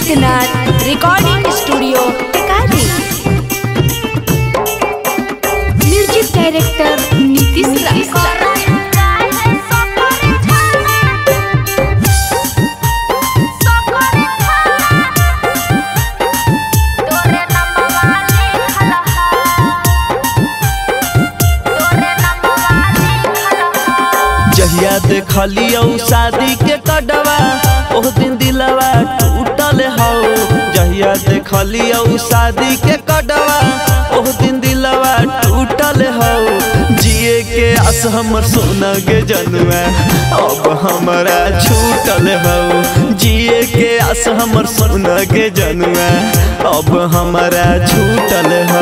Siddhnath recording studio Tikari. Music director Nitish Raj. जहिया देखलियो शादी के कड़वा ओह दिन दिलवा टूटल हो। जहिया देखलियो शादी के कड़वा ओह दिन दिलवा टूटल हो। जिए के आस हमर सोना के जनुआ अब हमारा छूटल हो। जिए के आस हमर सोना के जनुआ अब हमारा छूटल हो।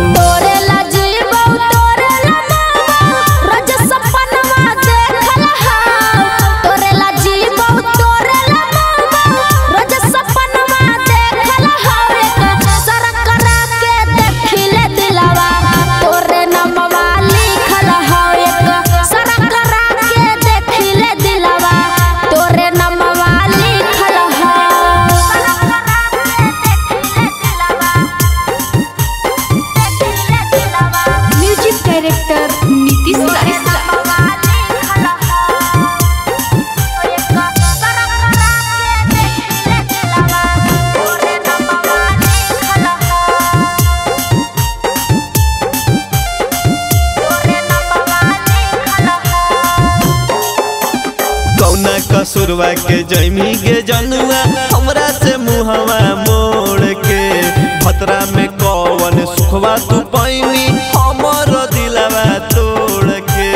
कौना कसुरवा के जमी के जनुआ हमरा से मुहवा मोड़ के भतरा में कौन सुखवा तू पैनी हमर दिलवा तोड़ के।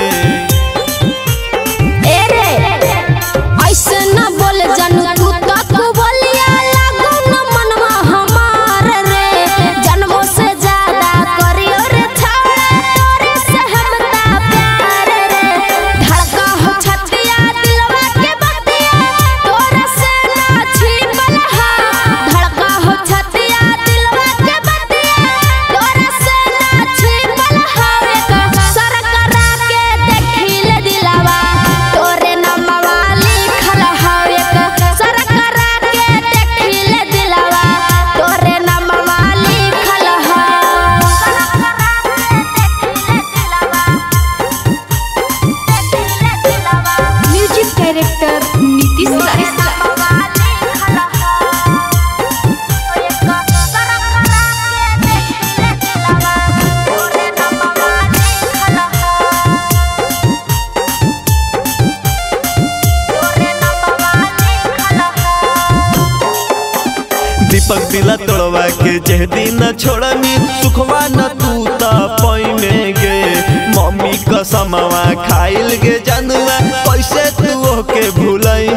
ऐसे न बोल जानू तू तू बोलिया लागो न मनवा हमार रे। जन्मों से ज्यादा करियो रे छाड़ा तोरे से हमता प्यार रे। धड़का हो छतिया दिलवा के बतिया तोरे से ना छिपल हा। धड़का हो छतिया दिलवा के बतिया तोरे से ना छिपल हा। सर करा के देखिले दिलवा तोरे नमवा लिखल हा। सर करा के देखिले दिलवा तोरे नमवा लिखल हा। Music director Nitish Raj. दीपक दिला तोड़वा के जह दिन छोड़नी सुखवा न तू त पैने गे। मम्मी कसमवा खाइल गे जनुआ कैसे तू के भूलई